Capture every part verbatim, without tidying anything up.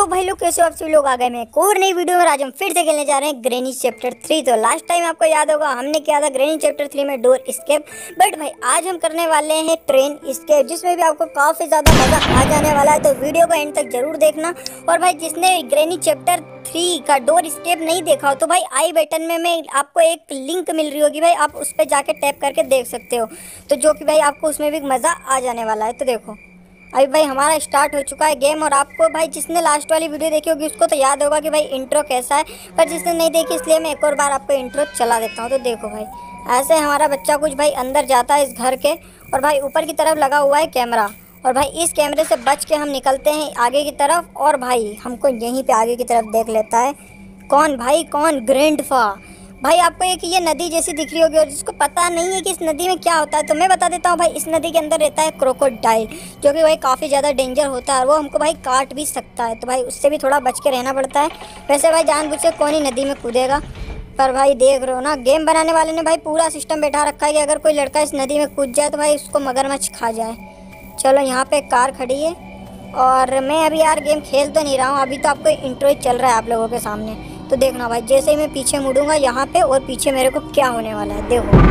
भाई लोग, कैसे हो आप सभी लोग? आ गए मैं एक और नई वीडियो में। आज हम फिर से खेलने जा रहे हैं ग्रेनी चैप्टर थ्री। तो लास्ट टाइम आपको याद होगा हमने किया था ग्रेनी चैप्टर थ्री में डोर एस्केप, बट भाई आज हम करने वाले हैं ट्रेन एस्केप, जिसमें भी आपको काफ़ी ज़्यादा मज़ा आ जाने वाला है। तो वीडियो को एंड तक जरूर देखना। और भाई जिसने ग्रेनी चैप्टर थ्री का डोर एस्केप नहीं देखा हो तो भाई आई बटन में मैं आपको एक लिंक मिल रही होगी भाई, आप उस पर जाके टैप करके देख सकते हो। तो जो कि भाई आपको उसमें भी मज़ा आ जाने वाला है। तो देखो अभी भाई हमारा स्टार्ट हो चुका है गेम। और आपको भाई जिसने लास्ट वाली वीडियो देखी होगी उसको तो याद होगा कि भाई इंट्रो कैसा है, पर जिसने नहीं देखी इसलिए मैं एक और बार आपको इंट्रो चला देता हूँ। तो देखो भाई ऐसे हमारा बच्चा कुछ भाई अंदर जाता है इस घर के, और भाई ऊपर की तरफ लगा हुआ है कैमरा, और भाई इस कैमरे से बच के हम निकलते हैं आगे की तरफ। और भाई हमको यहीं पे आगे की तरफ देख लेता है। कौन भाई? कौन? ग्रैंडफा। भाई आपको एक ये नदी जैसी दिख रही होगी, और जिसको पता नहीं है कि इस नदी में क्या होता है तो मैं बता देता हूँ भाई। इस नदी के अंदर रहता है क्रोकोडाइल, जो कि भाई काफ़ी ज़्यादा डेंजर होता है और वो हमको भाई काट भी सकता है। तो भाई उससे भी थोड़ा बच के रहना पड़ता है। वैसे भाई जानबूझ के कौन ही नदी में कूदेगा, पर भाई देख रहे हो ना गेम बनाने वाले ने भाई पूरा सिस्टम बैठा रखा है कि अगर कोई लड़का इस नदी में कूद जाए तो भाई उसको मगरमच्छ खा जाए। चलो यहाँ पे एक कार खड़ी है, और मैं अभी यार गेम खेल तो नहीं रहा हूँ, अभी तो आपको इंट्रो ही चल रहा है आप लोगों के सामने। तो देखना भाई जैसे ही मैं पीछे मुड़ूंगा यहाँ पे, और पीछे मेरे को क्या होने वाला है देखो।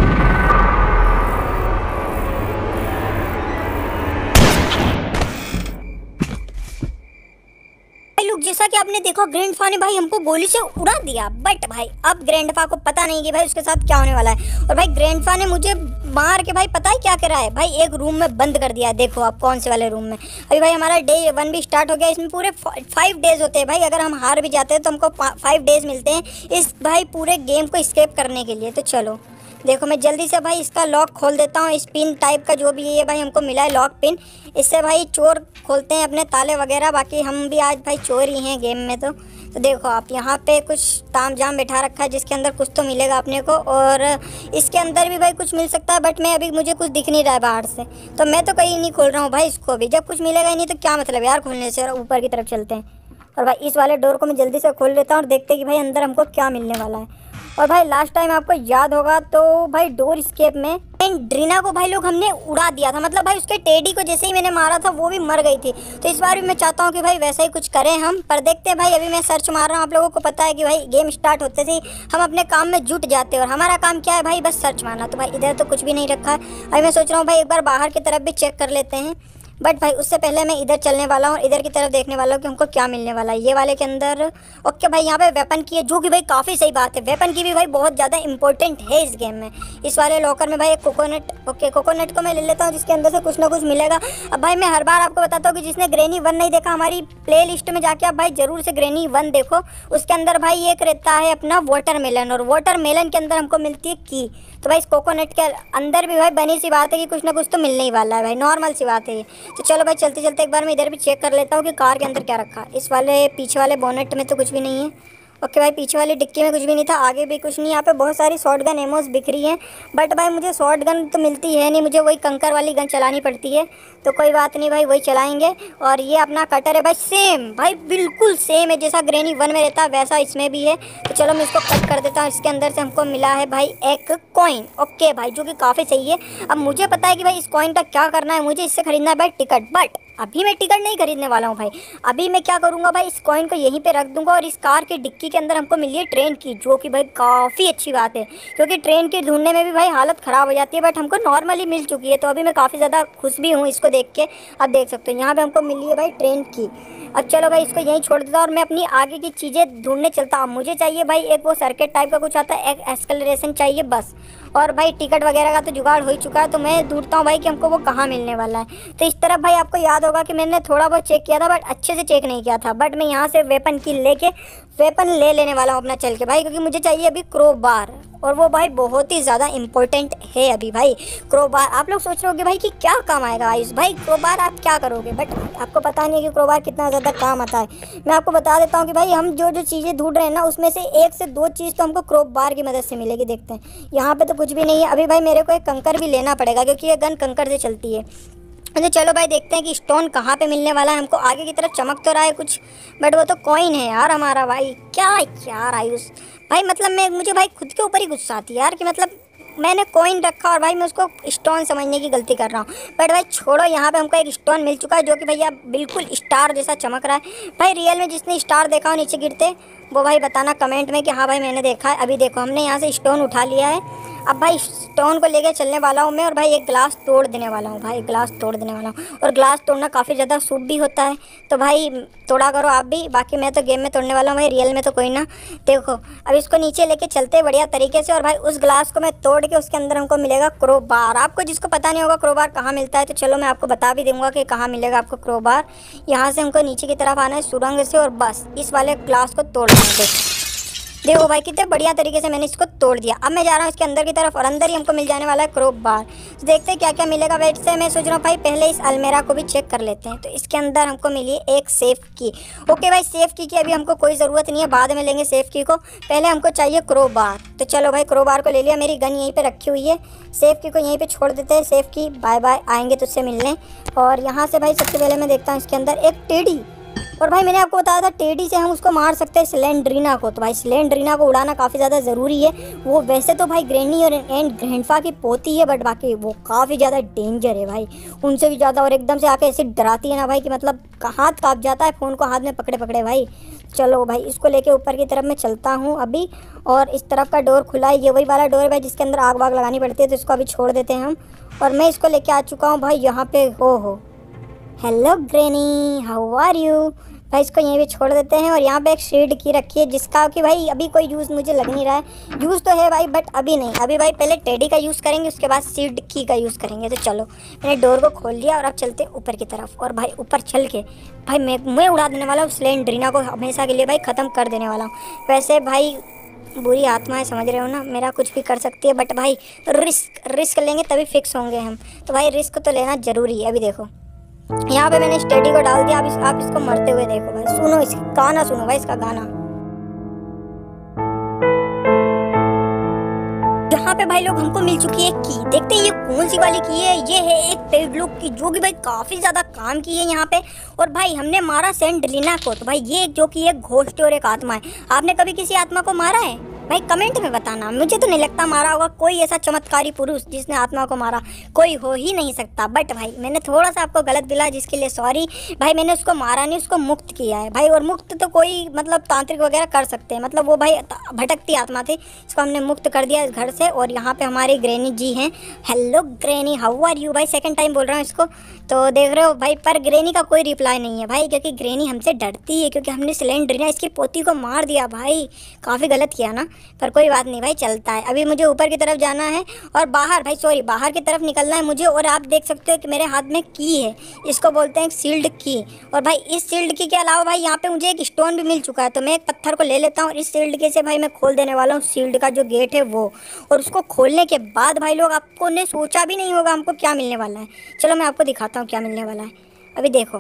लोग जैसा कि आपने देखा ग्रैंडफा ने भाई हमको गोली से उड़ा दिया, बट भाई अब ग्रैंडफा को पता नहीं कि भाई उसके साथ क्या होने वाला है। और भाई ग्रैंडफा ने मुझे मार के भाई पता है क्या करा है भाई, एक रूम में बंद कर दिया है। देखो आप कौन से वाले रूम में। अभी भाई हमारा डे वन भी स्टार्ट हो गया। इसमें पूरे फाइव डेज होते हैं भाई, अगर हम हार भी जाते हैं तो हमको फाइव डेज मिलते हैं इस भाई पूरे गेम को एस्केप करने के लिए। तो चलो देखो मैं जल्दी से भाई इसका लॉक खोल देता हूँ। स्पिन टाइप का जो भी है भाई हमको मिला है लॉक पिन, इससे भाई चोर खोलते हैं अपने ताले वगैरह। बाकी हम भी आज भाई चोर ही हैं गेम में। तो तो देखो आप यहाँ पे कुछ ताम जाम बैठा रखा है जिसके अंदर कुछ तो मिलेगा अपने को, और इसके अंदर भी भाई कुछ मिल सकता है, बट मैं अभी मुझे कुछ दिख नहीं रहा है बाहर से, तो मैं तो कहीं नहीं खोल रहा हूँ भाई इसको भी। जब कुछ मिलेगा ही नहीं तो क्या मतलब यार खोलने से। और ऊपर की तरफ चलते हैं, और भाई इस वाले डोर को मैं जल्दी से खोल लेता हूँ और देखते हैं कि भाई अंदर हमको क्या मिलने वाला है। और भाई लास्ट टाइम आपको याद होगा तो भाई डोर एस्केप में ड्रीना को भाई लोग हमने उड़ा दिया था, मतलब भाई उसके टेडी को जैसे ही मैंने मारा था वो भी मर गई थी। तो इस बार भी मैं चाहता हूँ कि भाई वैसा ही कुछ करें हम, पर देखते हैं भाई। अभी मैं सर्च मार रहा हूँ, आप लोगों को पता है कि भाई गेम स्टार्ट होते से हम अपने काम में जुट जाते हैं, और हमारा काम क्या है भाई, बस सर्च मारना। तो भाई इधर तो कुछ भी नहीं रखा है। अभी मैं सोच रहा हूँ भाई एक बार बाहर की तरफ भी चेक कर लेते हैं, बट भाई उससे पहले मैं इधर चलने वाला हूँ, इधर की तरफ देखने वाला हूँ कि हमको क्या मिलने वाला है। ये वाले के अंदर ओके भाई यहाँ पे वेपन की है, जो कि भाई काफ़ी सही बात है। वेपन की भी भाई बहुत ज़्यादा इंपॉर्टेंट है इस गेम में। इस वाले लॉकर में भाई एक कोकोनट, ओके कोकोनट को मैं ले लेता हूँ जिसके अंदर से कुछ ना कुछ मिलेगा। अब भाई मैं हर बार आपको बताता हूँ कि जिसने ग्रेनी वन नहीं देखा हमारी प्ले लिस्ट में जाके आप भाई जरूर से ग्रेनी वन देखो। उसके अंदर भाई एक रहता है अपना वाटर मेलन, और वाटर मेलन के अंदर हमको मिलती है की। तो भाई इस कोकोनट के अंदर भी भाई बनी सी बात है कि कुछ ना कुछ तो मिलने ही वाला है भाई, नॉर्मल सी बात है ये। तो चलो भाई चलते चलते एक बार मैं इधर भी चेक कर लेता हूँ कि कार के अंदर क्या रखा है। इस वाले पीछे वाले बोनेट में तो कुछ भी नहीं है। ओके भाई पीछे वाली डिक्की में कुछ भी नहीं था, आगे भी कुछ नहीं। यहाँ पे बहुत सारी शॉर्ट गन एमोस बिक रही हैं, बट भाई मुझे शॉर्ट गन तो मिलती है नहीं, मुझे वही कंकर वाली गन चलानी पड़ती है। तो कोई बात नहीं भाई वही चलाएंगे। और ये अपना कटर है भाई, सेम भाई बिल्कुल सेम है जैसा ग्रेनी वन में रहता है वैसा इसमें भी है। तो चलो मैं इसको कट कर देता हूँ। इसके अंदर से हमको मिला है भाई एक कॉइन, ओके भाई, जो कि काफ़ी सही है। अब मुझे पता है कि भाई इस कॉइन का क्या करना है, मुझे इससे खरीदना है भाई टिकट, बट अभी मैं टिकट नहीं खरीदने वाला हूँ भाई। अभी मैं क्या करूँगा भाई, इस कॉइन को यहीं पे रख दूंगा, और इस कार की डिक्की के अंदर हमको मिली है ट्रेन की, जो कि भाई काफ़ी अच्छी बात है, क्योंकि ट्रेन की ढूंढने में भी भाई हालत ख़राब हो जाती है, बट हमको नॉर्मली मिल चुकी है। तो अभी मैं काफ़ी ज़्यादा खुश भी हूँ इसको देख के। आप देख सकते हो यहाँ पर हमको मिली है भाई ट्रेन की। अब चलो भाई इसको यहीं छोड़ देता हूँ और मैं अपनी आगे की चीज़ें ढूंढने चलता हूँ। मुझे चाहिए भाई एक वो सर्किट टाइप का कुछ आता है, एक एक्सेलरेशन चाहिए बस, और भाई टिकट वगैरह का तो जुगाड़ हो ही चुका है। तो मैं ढूंढता हूँ भाई कि हमको वो कहाँ मिलने वाला है। तो इस तरफ भाई आपको याद होगा कि मैंने थोड़ा बहुत चेक किया था, बट अच्छे से चेक नहीं किया था। बट मैं यहाँ से वेपन की लेके वेपन ले लेने वाला हूँ अपना चल के भाई, क्योंकि मुझे चाहिए अभी क्रोबार, और वो भाई बहुत ही ज़्यादा इंपॉर्टेंट है अभी भाई क्रोबार। आप लोग सोच रहे होगे भाई कि क्या काम आएगा आयुष भाई क्रोबार, आप क्या करोगे, बट आपको पता नहीं है कि क्रोबार कितना ज़्यादा काम आता है। मैं आपको बता देता हूँ कि भाई हम जो जो चीज़ें ढूंढ रहे हैं ना, उसमें से एक से दो चीज़ तो हमको क्रोबार की मदद से मिलेगी। देखते हैं यहाँ पे तो कुछ भी नहीं है। अभी भाई मेरे को एक कंकर भी लेना पड़ेगा, क्योंकि ये गन कंकर से चलती है। तो चलो भाई देखते हैं कि स्टोन कहाँ पे मिलने वाला है हमको। आगे की तरफ चमक तो रहा है कुछ, बट वो तो कॉइन है यार हमारा भाई। क्या यार आयुष भाई, मतलब मैं मुझे भाई खुद के ऊपर ही गुस्सा आती है यार, कि मतलब मैंने कॉइन रखा और भाई मैं उसको स्टोन समझने की गलती कर रहा हूँ। बट भाई छोड़ो, यहाँ पे हमको एक स्टोन मिल चुका है जो कि भैया बिल्कुल स्टार जैसा चमक रहा है। भाई रियल में जिसने स्टार देखा हो नीचे गिरते, वो भाई बताना कमेंट में कि हाँ भाई मैंने देखा है। अभी देखो हमने यहाँ से स्टोन उठा लिया है। अब भाई स्टोन को लेके चलने वाला हूँ मैं और भाई एक ग्लास तोड़ देने वाला हूँ। भाई ग्लास तोड़ देने वाला हूँ और ग्लास तोड़ना काफ़ी ज़्यादा शुभ भी होता है, तो भाई तोड़ा करो आप भी। बाकी मैं तो गेम में तोड़ने वाला हूँ भाई, रियल में तो कोई ना। देखो अब इसको नीचे लेके चलते बढ़िया तरीके से और भाई उस ग्लास को मैं तोड़ के उसके अंदर हमको मिलेगा क्रोबार। आपको जिसको पता नहीं होगा क्रोबार कहाँ मिलता है, तो चलो मैं आपको बता भी दूंगा कि कहाँ मिलेगा आपको क्रोबार। यहाँ से हमको नीचे की तरफ आना है सुरंग से और बस इस वाले ग्लास को तोड़ना है। देखो भाई कितने बढ़िया तरीके से मैंने इसको तोड़ दिया। अब मैं जा रहा हूँ इसके अंदर की तरफ और अंदर ही हमको मिल जाने वाला है क्रोबार। तो देखते हैं क्या क्या मिलेगा। वैसे मैं सोच रहा हूँ भाई पहले इस अलमेरा को भी चेक कर लेते हैं। तो इसके अंदर हमको मिली एक सेफ की। ओके भाई सेफ की की अभी हमको कोई ज़रूरत नहीं है, बाद में लेंगे सेफ की को, पहले हमको चाहिए क्रोबार। तो चलो भाई क्रोबार को ले लिया, मेरी गन यहीं पर रखी हुई है। सेफ की को यहीं पर छोड़ देते हैं। सेफ की बाय बाय, आएंगे तुझसे मिलने। और यहाँ से भाई सबसे पहले मैं देखता हूँ इसके अंदर एक टेडी। और भाई मैंने आपको बताया था टेडी से हम उसको मार सकते हैं स्लेंड्रीना को। तो भाई स्लेंड्रीना को उड़ाना काफ़ी ज़्यादा ज़रूरी है। वो वैसे तो भाई ग्रैनी और एंड ग्रैंडपा की पोती है, बट बाकी वो काफ़ी ज़्यादा डेंजर है भाई, उनसे भी ज़्यादा। और एकदम से आके ऐसे डराती है ना भाई कि मतलब हाथ काँप जाता है फ़ोन को हाथ में पकड़े पकड़े भाई। चलो भाई इसको लेके ऊपर की तरफ मैं चलता हूँ अभी। और इस तरफ का डोर खुला है, ये वही वाला डोर है भाई जिसके अंदर आग वाग लगानी पड़ती है, तो इसको अभी छोड़ देते हैं हम। और मैं इसको लेके आ चुका हूँ भाई यहाँ पे। हो हो hello Granny, how are you. भाई इसको यहीं पे छोड़ देते हैं। और यहाँ पे एक शील्ड की रखी है जिसका कि भाई अभी कोई यूज़ मुझे लग नहीं रहा है। यूज़ तो है भाई बट अभी नहीं, अभी भाई पहले टेडी का यूज़ करेंगे उसके बाद शील्ड की का यूज़ करेंगे। तो चलो मैंने डोर को खोल लिया और अब चलते ऊपर की तरफ। और भाई ऊपर चल के भाई मैं मैं उड़ा देने वाला हूँ स्लेंड्रीना को, हमेशा के लिए भाई ख़त्म कर देने वाला हूँ। वैसे भाई बुरी आत्मा है, समझ रहे हो ना, मेरा कुछ भी कर सकती है, बट भाई रिस्क रिस्क लेंगे तभी फिक्स होंगे हम। तो भाई रिस्क तो लेना ज़रूरी है। अभी देखो यहाँ पे मैंने स्टेडी को डाल दिया। आप, इस, आप इसको मरते हुए देखो भाई, सुनो इसका गाना, सुनो भाई इसका गाना। यहाँ पे भाई लोग हमको मिल चुकी है की। देखते हैं ये कौन सी वाली की है। ये है एक पेड लुक की जो कि भाई काफी ज्यादा काम की है यहाँ पे। और भाई हमने मारा सेंडलिना को। तो भाई ये जो कि एक घोस्ट और एक आत्मा है। आपने कभी किसी आत्मा को मारा है भाई? कमेंट में बताना। मुझे तो नहीं लगता मारा होगा कोई ऐसा चमत्कारी पुरुष जिसने आत्मा को मारा, कोई हो ही नहीं सकता। बट भाई मैंने थोड़ा सा आपको गलत दिला जिसके लिए सॉरी भाई। मैंने उसको मारा नहीं, उसको मुक्त किया है भाई। और मुक्त तो कोई मतलब तांत्रिक वगैरह कर सकते हैं, मतलब वो भाई भटकती आत्मा थी, इसको हमने मुक्त कर दिया इस घर से। और यहाँ पे हमारी ग्रैनी जी हैं। Hello Granny, how are you. भाई सेकंड टाइम बोल रहा हूँ इसको, तो देख रहे हो भाई। पर ग्रैनी का कोई रिप्लाई नहीं है भाई, क्योंकि ग्रैनी हमसे डरती है, क्योंकि हमने स्लेंड्रीना इसकी पोती को मार दिया भाई। काफ़ी गलत किया ना, पर कोई बात नहीं भाई, चलता है। अभी मुझे ऊपर की तरफ जाना है और बाहर भाई सॉरी बाहर की तरफ निकलना है मुझे। और आप देख सकते हो कि मेरे हाथ में की है, इसको बोलते हैं सील्ड की। और भाई इस सील्ड की के अलावा भाई यहाँ पे मुझे एक स्टोन भी मिल चुका है, तो मैं एक पत्थर को ले लेता हूँ। इस सील्ड के से भाई मैं खोल देने वाला हूँ सील्ड का जो गेट है वो। और उसको खोलने के बाद भाई लोग आपको ने सोचा भी नहीं होगा हमको क्या मिलने वाला है। चलो मैं आपको दिखाता हूँ क्या मिलने वाला है। अभी देखो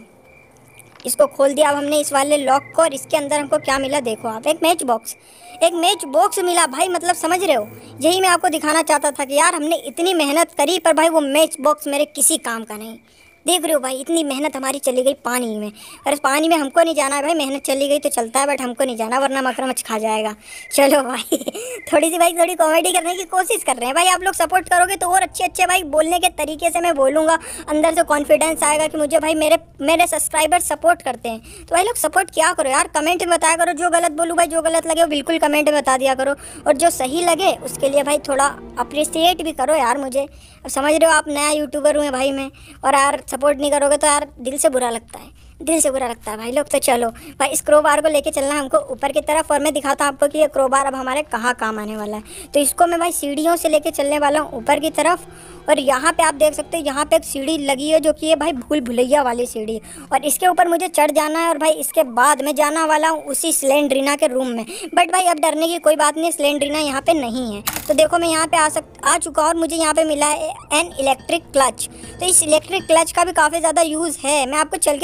इसको खोल दिया अब हमने इस वाले लॉक को, और इसके अंदर हमको क्या मिला देखो आप, एक मैच बॉक्स। एक मैच बॉक्स मिला भाई, मतलब समझ रहे हो, यही मैं आपको दिखाना चाहता था कि यार हमने इतनी मेहनत करी पर भाई वो मैच बॉक्स मेरे किसी काम का नहीं। देख रहे हो भाई इतनी मेहनत हमारी चली गई पानी में। और इस पानी में हमको नहीं जाना है भाई, मेहनत चली गई तो चलता है बट हमको नहीं जाना वरना मगरमच्छ खा जाएगा। चलो भाई थोड़ी सी भाई थोड़ी कॉमेडी करने की कोशिश कर रहे हैं भाई। आप लोग सपोर्ट करोगे तो और अच्छे अच्छे भाई बोलने के तरीके से मैं बोलूँगा, अंदर से कॉन्फिडेंस आएगा कि मुझे भाई मेरे मेरे सब्सक्राइबर सपोर्ट करते हैं। तो भाई लोग सपोर्ट क्या करो यार, कमेंट में बताया करो। जो गलत बोलूँ भाई, जो गलत लगे वो बिल्कुल कमेंट में बता दिया करो, और जो सही लगे उसके लिए भाई थोड़ा अप्रिसिएट भी करो यार मुझे। अब समझ रहे हो आप नया यूट्यूबर हुए भाई मैं, और यार सपोर्ट नहीं करोगे तो यार दिल से बुरा लगता है, दिल से बुरा लगता है भाई लोग। तो चलो भाई इस क्रोबार को लेके चलना है हमको ऊपर की तरफ, और मैं दिखाता हूँ आपको कि ये क्रोबार अब हमारे कहाँ काम आने वाला है। तो इसको मैं भाई सीढ़ियों से लेके चलने वाला हूँ ऊपर की तरफ। और यहाँ पे आप देख सकते हो यहाँ पे एक सीढ़ी लगी है जो कि ये भाई भूल भुलैया वाली सीढ़ी है, और इसके ऊपर मुझे चढ़ जाना है। और भाई इसके बाद मैं जाना वाला हूँ उसी स्लेंड्रीना के रूम में। बट भाई अब डरने की कोई बात नहीं, स्लेंड्रीना यहाँ पे नहीं है। तो देखो मैं यहाँ पे आ सक आ चुका और मुझे यहाँ पे मिला है एन इलेक्ट्रिक क्लच। तो इस इलेक्ट्रिक क्लच का भी काफ़ी ज़्यादा यूज़ है, मैं आपको चल के दिखाने वाला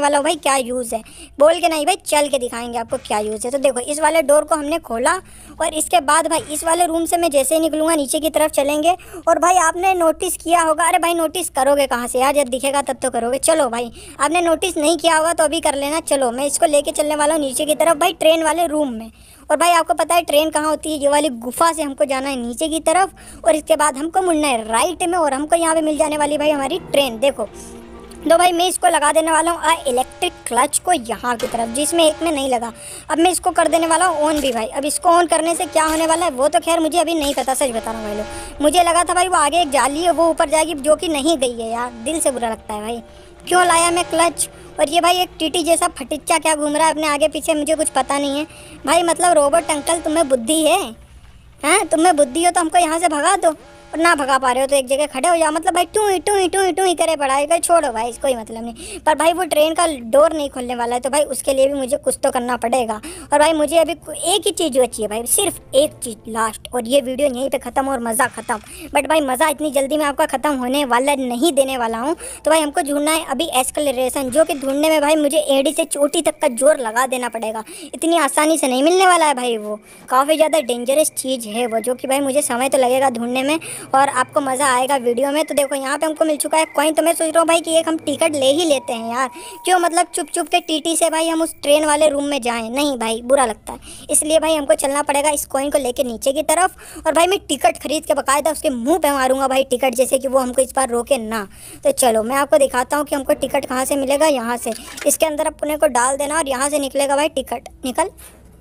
वाला हूँ भाई क्या यूज़ है, बोल के नहीं भाई चल के दिखाएंगे आपको क्या यूज़ है। तो देखो इस वाले डोर को हमने खोला और इसके बाद भाई इस वाले रूम से मैं जैसे ही निकलूँगा नीचे की तरफ चलेंगे। और भाई आपने नोटिस किया होगा, अरे भाई नोटिस करोगे कहाँ से यार, जब दिखेगा तब तो करोगे। चलो भाई आपने नोटिस नहीं किया होगा तो अभी कर लेना। चलो मैं इसको लेके चलने वाला हूँ नीचे की तरफ भाई ट्रेन वाले रूम में। और भाई आपको पता है ट्रेन कहाँ होती है, ये वाली गुफा से हमको जाना है नीचे की तरफ और इसके बाद हमको मुड़ना है राइट में और हमको यहाँ पे मिल जाने वाली भाई हमारी ट्रेन। देखो तो भाई मैं इसको लगा देने वाला हूँ इलेक्ट्रिक क्लच को यहाँ की तरफ, जिसमें एक में नहीं लगा। अब मैं इसको कर देने वाला हूँ ऑन भी भाई। अब इसको ऑन करने से क्या होने वाला है वो तो खैर मुझे अभी नहीं पता, सच बता रहा हूँ भाई लोग। मुझे लगा था भाई वो आगे एक जाली है वो ऊपर जाएगी, जो कि नहीं गई है यार, दिल से बुरा लगता है भाई। क्यों लाया मैं क्लच। और ये भाई एक टीटी जैसा फटिच्चा क्या घूम रहा है अपने आगे पीछे, मुझे कुछ पता नहीं है भाई। मतलब रोबोट अंकल तुम्हें बुद्धि है हैं, तुम्हें बुद्धि हो तो हमको यहाँ से भगा दो, और ना भगा पा रहे हो तो एक जगह खड़े हो जाओ। मतलब भाई टू ही टू ही टू ही टू ही करे पढ़ाई कर, छोड़ो भाई कोई मतलब नहीं। पर भाई वो ट्रेन का डोर नहीं खोलने वाला है तो भाई उसके लिए भी मुझे कुछ तो करना पड़ेगा। और भाई मुझे अभी एक ही चीज़ बची है भाई, सिर्फ एक चीज़ लास्ट, और ये वीडियो यहीं पे ख़त्म और मज़ा ख़त्म। बट भाई मज़ा इतनी जल्दी में आपका ख़त्म होने वाला नहीं देने वाला हूँ। तो भाई हमको ढूंढना है अभी एस्केलरेशन, जो कि ढूंढने में भाई मुझे एड़ी से चोटी तक का जोर लगा देना पड़ेगा। इतनी आसानी से नहीं मिलने वाला है भाई, वो काफ़ी ज़्यादा डेंजरस चीज़ है वो, जो कि भाई मुझे समय तो लगेगा ढूंढने में और आपको मज़ा आएगा वीडियो में। तो देखो यहाँ पे हमको मिल चुका है कॉइन। तो मैं सोच रहा हूँ भाई कि एक हम टिकट ले ही लेते हैं यार, क्यों मतलब चुप चुप के टीटी से भाई हम उस ट्रेन वाले रूम में जाएं, नहीं भाई बुरा लगता है। इसलिए भाई हमको चलना पड़ेगा इस कॉइन को लेके नीचे की तरफ। और भाई मैं टिकट खरीद के बकायदा उसके मुंह पे मारूंगा भाई टिकट, जैसे कि वो हमको इस बार रोके ना। तो चलो मैं आपको दिखाता हूँ कि हमको टिकट कहाँ से मिलेगा। यहाँ से इसके अंदर अपने को डाल देना और यहाँ से निकलेगा भाई टिकट। निकल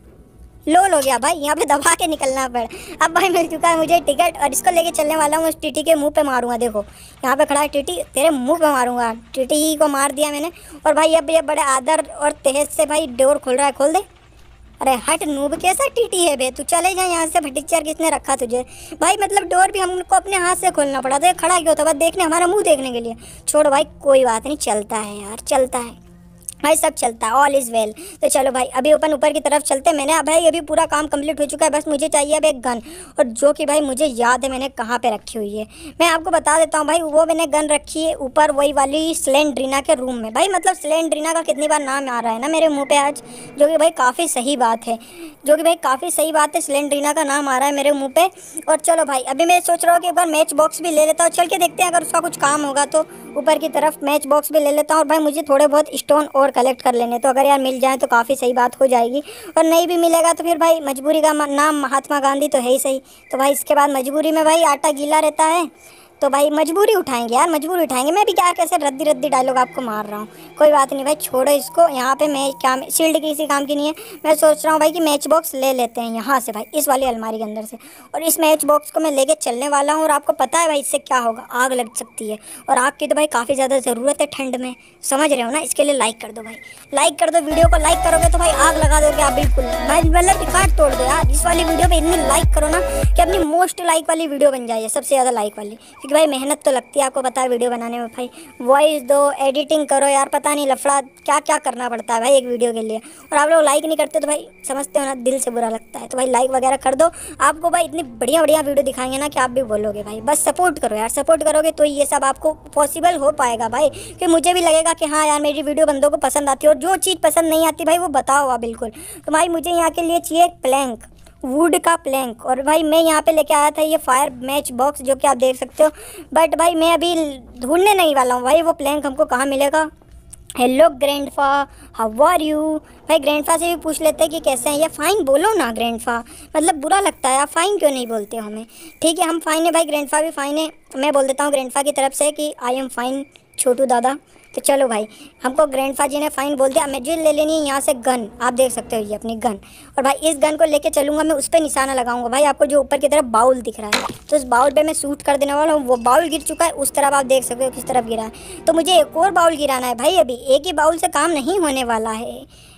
लोल हो गया भाई, यहाँ पे दबा के निकलना पड़ा। अब भाई मिल चुका है मुझे टिकट और इसको लेके चलने वाला हूँ उस टीटी के मुंह पे मारूंगा। देखो यहाँ पे खड़ा है टीटी, तेरे मुंह पे मारूंगा। टीटी को मार दिया मैंने। और भाई अब ये बड़े आदर और तेज से भाई डोर खोल रहा है, खोल दे। अरे हट नूब, कैसा टीटी है बे, तू चले जा यहाँ से, फटिच्चर किसने रखा तुझे भाई। मतलब डोर भी हमको अपने हाथ से खोलना पड़ा, तो ये खड़ा क्यों था, बस देखने, हमारा मुँह देखने के लिए। छोड़ भाई कोई बात नहीं, चलता है यार, चलता है भाई, सब चलता है, ऑल इज़ वेल। तो चलो भाई अभी अपन ऊपर की तरफ चलते हैं। मैंने भाई अभी पूरा काम कंप्लीट हो चुका है, बस मुझे चाहिए अब एक गन, और जो कि भाई मुझे याद है मैंने कहाँ पे रखी हुई है। मैं आपको बता देता हूँ भाई, वो मैंने गन रखी है ऊपर वही वाली स्लेंड्रीना के रूम में। भाई मतलब स्लेंड्रीना का कितनी बार नाम आ रहा है ना मेरे मुँह पर आज, जो कि भाई काफ़ी सही बात है, जो कि भाई काफ़ी सही बात है, स्लेंड्रीना का नाम आ रहा है मेरे मुँह पर। और चलो भाई अभी मैं सोच रहा हूँ कि एक बार मैच बॉक्स भी ले लेता हूँ, चल के देखते हैं अगर उसका कुछ काम होगा तो। ऊपर की तरफ मैच बॉक्स भी ले लेता हूँ और भाई मुझे थोड़े बहुत स्टोन और कलेक्ट कर लेने, तो अगर यार मिल जाए तो काफ़ी सही बात हो जाएगी। और नहीं भी मिलेगा तो फिर भाई मजबूरी का नाम महात्मा गांधी तो है ही सही। तो भाई इसके बाद मजबूरी में भाई आटा गीला रहता है, तो भाई मजबूरी उठाएंगे यार, मजबूरी उठाएंगे। मैं भी क्या कैसे रद्दी रद्दी डायलॉग आपको मार रहा हूँ, कोई बात नहीं भाई, छोड़ो इसको। यहाँ पे मैं काम शील्ड किसी काम की नहीं है। मैं सोच रहा हूँ भाई कि मैच बॉक्स ले लेते हैं यहाँ से भाई, इस वाली अलमारी के अंदर से। और इस मैच बॉक्स को मैं लेके चलने वाला हूँ। और आपको पता है भाई इससे क्या होगा, आग लग सकती है, और आग की तो भाई काफ़ी ज़्यादा ज़रूरत है ठंड में, समझ रहे हो ना। इसके लिए लाइक कर दो भाई, लाइक कर दो, वीडियो को लाइक करोगे तो भाई आग लगा दोगे आप बिल्कुल भाई, मतलब रिकॉर्ड तोड़ दो यार। इस वाली वीडियो पे इतनी लाइक करो ना कि अपनी मोस्ट लाइक वाली वीडियो बन जाए, सबसे ज़्यादा लाइक वाली, क्योंकि भाई मेहनत तो लगती है, आपको पता है वीडियो बनाने में भाई। वॉइस दो, एडिटिंग करो यार, पता नहीं लफड़ा क्या क्या करना पड़ता है भाई एक वीडियो के लिए। और आप लोग लाइक नहीं करते तो भाई समझते हो ना, दिल से बुरा लगता है। तो भाई लाइक वगैरह कर दो, आपको भाई इतनी बढ़िया बढ़िया वीडियो दिखाएंगे ना कि आप भी बोलोगे भाई बस सपोर्ट करो यार। सपोर्ट करोगे तो ये सब आपको पॉसिबल हो पाएगा भाई, कि मुझे भी लगेगा कि हाँ यार मेरी वीडियो बंदों को पसंद आती है। और जो चीज़ पसंद नहीं आती भाई वो बताओ आप बिल्कुल। तो भाई मुझे यहाँ के लिए चाहिए एक प्लैंक, वुड का प्लैंक। और भाई मैं यहाँ पे लेके आया था ये फायर मैच बॉक्स, जो कि आप देख सकते हो। बट भाई मैं अभी ढूंढने नहीं वाला हूँ भाई वो प्लैंक हमको कहाँ मिलेगा। Hello grandpa, how are you. भाई ग्रैंडफा से भी पूछ लेते हैं कि कैसे हैं, या फाइन बोलो ना ग्रैंडफा, मतलब बुरा लगता है, आप फाइन क्यों नहीं बोलते हो हमें। ठीक है हम फाइन है भाई, ग्रैंडफा भी फाइन है। मैं बोल देता हूँ ग्रैंडफा की तरफ से कि आई एम फाइन छोटू दादा। तो चलो भाई हमको ग्रैंडफा जी ने फ़ाइन बोल दिया। मुझे ले लेनी है यहाँ से गन, आप देख सकते हो ये अपनी गन। और भाई इस गन को लेके चलूँगा मैं, उस पर निशाना लगाऊंगा भाई। आपको जो ऊपर की तरफ बाउल दिख रहा है तो उस बाउल पे मैं शूट कर देने वाला हूँ। वो बाउल गिर चुका है उस तरफ, आप देख सकते हो किस तरफ गिरा है। तो मुझे एक और बाउल गिराना है भाई, अभी एक ही बाउल से काम नहीं होने वाला है,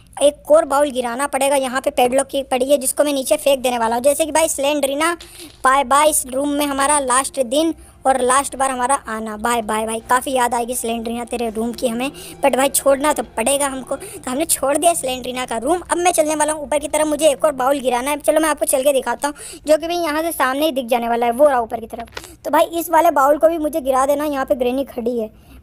एक और बाउल गिराना पड़ेगा। यहाँ पे पेडलॉक की पड़ी है जिसको मैं नीचे फेंक देने वाला हूँ। जैसे कि भाई स्लेंड्रीना बाय बाय, इस रूम में हमारा लास्ट दिन और लास्ट बार हमारा आना, बाय बाय भाई। काफ़ी याद आएगी स्लेंड्रीना तेरे रूम की हमें, बट भाई छोड़ना तो पड़ेगा हमको। तो हमने छोड़ दिया स्लेंड्रीना का रूम। अब मैं चलने वाला हूँ ऊपर की तरफ, मुझे एक और बाउल गिराना है। चलो मैं आपको चल के दिखाता हूँ, जो कि भाई यहाँ से सामने ही दिख जाने वाला है, वो रहा ऊपर की तरफ। तो भाई इस वाले बाउल को भी मुझे गिरा देना। यहाँ पर ग्रेनी खड़ी है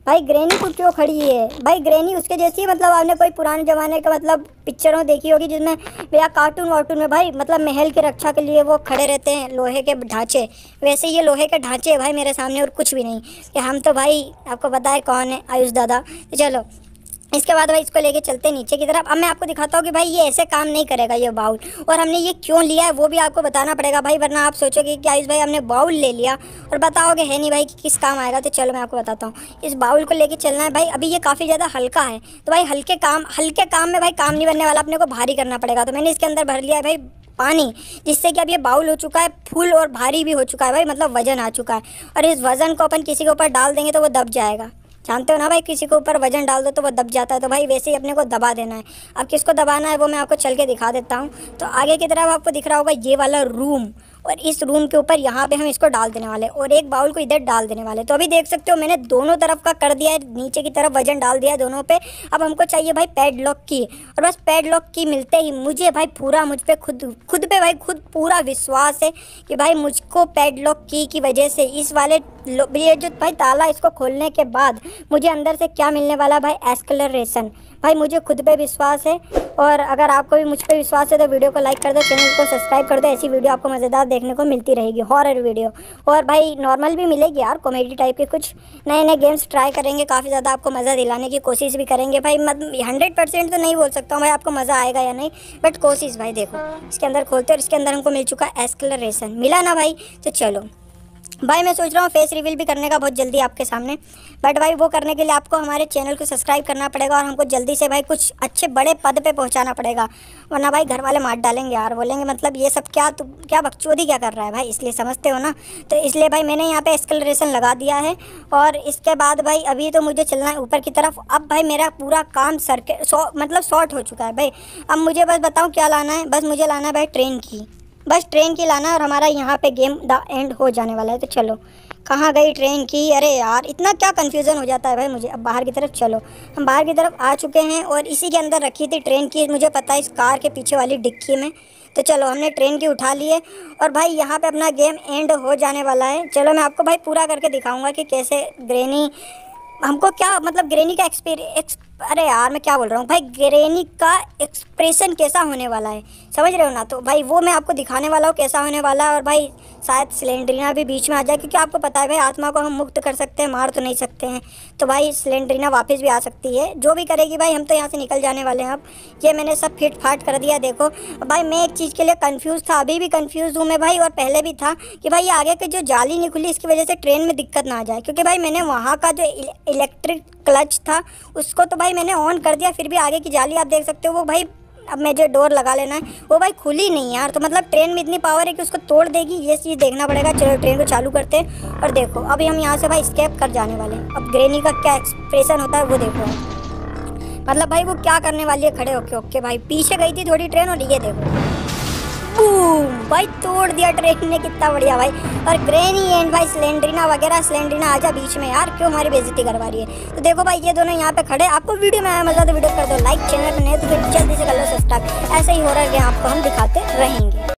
भाई ग्रैनी खुद क्यों खड़ी है भाई? ग्रैनी उसके जैसी है, मतलब आपने कोई पुराने ज़माने का मतलब पिक्चरों देखी होगी जिसमें भैया कार्टून वार्टून में भाई मतलब महल की रक्षा के लिए वो खड़े रहते हैं लोहे के ढांचे, वैसे ये लोहे के ढांचे है भाई मेरे सामने और कुछ भी नहीं। कि हम तो भाई आपको पता है कौन है, आयुष दादा। तो चलो इसके बाद भाई इसको लेके चलते हैं नीचे की तरफ। अब मैं आपको दिखाता हूँ कि भाई ये ऐसे काम नहीं करेगा ये बाउल, और हमने ये क्यों लिया है वो भी आपको बताना पड़ेगा भाई, वरना आप सोचोगे कि आयुष भाई हमने बाउल ले लिया और बताओगे है नहीं भाई कि किस काम आएगा। तो चलो मैं आपको बताता हूँ। इस बाउल को लेके चलना है भाई। अभी ये काफ़ी ज़्यादा हल्का है, तो भाई हल्के काम हल्के काम में भाई काम नहीं बनने वाला, अपने को भारी करना पड़ेगा। तो मैंने इसके अंदर भर लिया है भाई पानी, जिससे कि अब ये बाउल हो चुका है फुल और भारी भी हो चुका है भाई, मतलब वजन आ चुका है। और इस वजन को अपन किसी के ऊपर डाल देंगे तो वो दब जाएगा, जानते हो ना भाई, किसी के ऊपर वजन डाल दो तो वो दब जाता है। तो भाई वैसे ही अपने को दबा देना है। अब किसको दबाना है वो मैं आपको चल के दिखा देता हूँ। तो आगे की तरफ आपको दिख रहा होगा ये वाला रूम, और इस रूम के ऊपर यहाँ पे हम इसको डाल देने वाले और एक बाउल को इधर डाल देने वाले। तो अभी देख सकते हो मैंने दोनों तरफ का कर दिया है, नीचे की तरफ वजन डाल दिया है दोनों पे। अब हमको चाहिए भाई पैडलॉक की, और बस पैडलॉक की मिलते ही मुझे भाई पूरा मुझ पे खुद खुद पे भाई खुद पूरा विश्वास है कि भाई मुझको पैडलॉक की की वजह से इस वाले ये जो भाई ताला इसको खोलने के बाद मुझे अंदर से क्या मिलने वाला भाई, एक्सेलरेशन। भाई मुझे खुद पे विश्वास है, और अगर आपको भी मुझ पे विश्वास है तो वीडियो को लाइक कर दो, चैनल को सब्सक्राइब कर दो। ऐसी वीडियो आपको मज़ेदार देखने को मिलती रहेगी, हॉरर वीडियो, और भाई नॉर्मल भी मिलेगी यार, कॉमेडी टाइप के कुछ नए नए गेम्स ट्राई करेंगे, काफ़ी ज़्यादा आपको मज़ा दिलाने की कोशिश भी करेंगे भाई। मतलब हंड्रेड परसेंट तो नहीं बोल सकता हूँ भाई आपको मज़ा आएगा या नहीं, बट कोशिश भाई। देखो इसके अंदर खोलते और इसके अंदर हमको मिल चुका है एक्सेलरेशन, मिला ना भाई। तो चलो भाई मैं सोच रहा हूँ फेस रिवील भी करने का बहुत जल्दी आपके सामने, बट भाई वो करने के लिए आपको हमारे चैनल को सब्सक्राइब करना पड़ेगा और हमको जल्दी से भाई कुछ अच्छे बड़े पद पे पहुँचाना पड़ेगा, वरना भाई घर वाले मार डालेंगे यार, बोलेंगे मतलब ये सब क्या तू क्या बकचोदी क्या कर रहा है भाई, इसलिए समझते हो ना। तो इसलिए भाई मैंने यहाँ पे एक्सेलरेशन लगा दिया है, और इसके बाद भाई अभी तो मुझे चलना है ऊपर की तरफ। अब भाई मेरा पूरा काम सर्के सौ मतलब शॉर्ट हो चुका है भाई। अब मुझे बस बताऊँ क्या लाना है, बस मुझे लाना है भाई ट्रेन की, बस ट्रेन की लाना, और हमारा यहाँ पे गेम द एंड हो जाने वाला है। तो चलो कहाँ गई ट्रेन की, अरे यार इतना क्या कन्फ्यूज़न हो जाता है भाई मुझे। अब बाहर की तरफ चलो, हम बाहर की तरफ आ चुके हैं, और इसी के अंदर रखी थी ट्रेन की, मुझे पता है इस कार के पीछे वाली डिक्की में। तो चलो हमने ट्रेन की उठा ली है, और भाई यहाँ पे अपना गेम एंड हो जाने वाला है। चलो मैं आपको भाई पूरा करके दिखाऊँगा कि कैसे ग्रैनी हमको क्या मतलब ग्रैनी का एक्सपीरियंस, अरे यार मैं क्या बोल रहा हूँ भाई, ग्रैनी का एक्सप्रेशन कैसा होने वाला है, समझ रहे हो ना। तो भाई वो मैं आपको दिखाने वाला हूँ कैसा होने वाला है, और भाई शायद सिलेंड्रीना भी बीच में आ जाए, क्योंकि आपको पता है भाई आत्मा को हम मुक्त कर सकते हैं, मार तो नहीं सकते हैं। तो भाई सिलेंड्रीना वापस भी आ सकती है, जो भी करेगी भाई हम तो यहाँ से निकल जाने वाले हैं। अब ये मैंने सब फिट फाट कर दिया। देखो भाई मैं एक चीज़ के लिए कन्फ्यूज़ था, अभी भी कन्फ्यूज़ हूँ मैं भाई, और पहले भी था कि भाई आगे की जो जाली नहीं खुली इसकी वजह से ट्रेन में दिक्कत ना आ जाए, क्योंकि भाई मैंने वहाँ का जो इलेक्ट्रिक क्लच था उसको तो भाई मैंने ऑन कर दिया, फिर भी आगे की जाली आप देख सकते हो वो भाई अब मैं जो डोर लगा लेना है वो भाई खुली नहीं यार। तो मतलब ट्रेन में इतनी पावर है कि उसको तोड़ देगी, ये चीज़ देखना पड़ेगा। चलो ट्रेन को चालू करते हैं, और देखो अभी हम यहाँ से भाई स्केप कर जाने वाले हैं। अब ग्रैनी का क्या एक्सप्रेशन होता है वो देखो, मतलब भाई वो क्या करने वाली है खड़े होके। ओके भाई पीछे गई थी थोड़ी ट्रेन, और ये देखो बूम भाई तोड़ दिया ट्रेन ने, कितना बढ़िया भाई। और ग्रैनी एंड भाई सिलेंड्रीना वगैरह, सिलेंड्रीना आजा बीच में यार, क्यों हमारी बेइज्जती करवा रही है। तो देखो भाई ये दोनों यहाँ पे खड़े। आपको वीडियो में आया मजा तो वीडियो कर दो लाइक, चैनल पर नए तो फिर जल्दी से कर लो सब्सक्राइब। ऐसे ही हो रहा है कि आपको हम दिखाते रहेंगे।